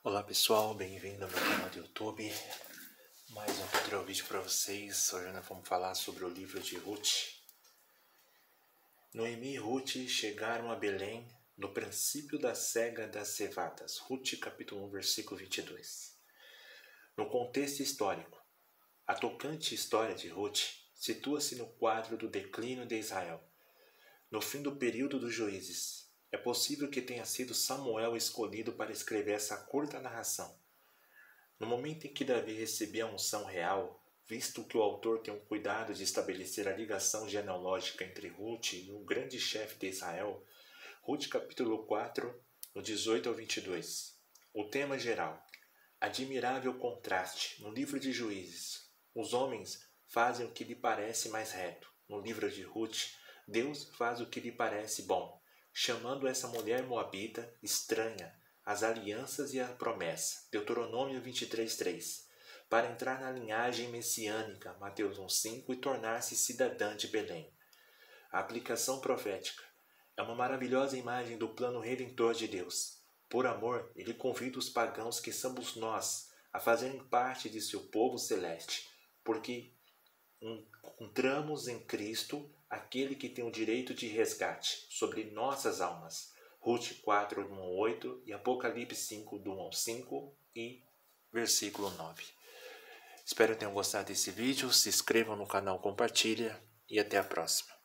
Olá pessoal, bem-vindo ao meu canal do YouTube. Mais um outro vídeo para vocês. Hoje nós vamos falar sobre o livro de Ruth. Noemi e Ruth chegaram a Belém no princípio da cega das cevadas. Ruth capítulo 1, versículo 22. No contexto histórico, a tocante história de Ruth situa-se no quadro do declínio de Israel. No fim do período dos juízes, é possível que tenha sido Samuel escolhido para escrever essa curta narração. No momento em que Davi recebia a unção real, visto que o autor tem um cuidado de estabelecer a ligação genealógica entre Ruth e o grande chefe de Israel, Ruth capítulo 4, no 18 ao 22. O tema geral: admirável contraste. No livro de Juízes, os homens fazem o que lhe parece mais reto. No livro de Ruth, Deus faz o que lhe parece bom, chamando essa mulher moabita estranha as alianças e a promessa, Deuteronômio 23:3, para entrar na linhagem messiânica, Mateus 1:5, e tornar-se cidadã de Belém. A aplicação profética é uma maravilhosa imagem do plano redentor de Deus. Por amor, ele convida os pagãos que somos nós a fazerem parte de seu povo celeste, porque encontramos em Cristo aquele que tem o direito de resgate sobre nossas almas. Ruth 4, 1 ao 8 e Apocalipse 5, do 1 ao 5 e versículo 9. Espero que tenham gostado desse vídeo, se inscrevam no canal, compartilhem e até a próxima.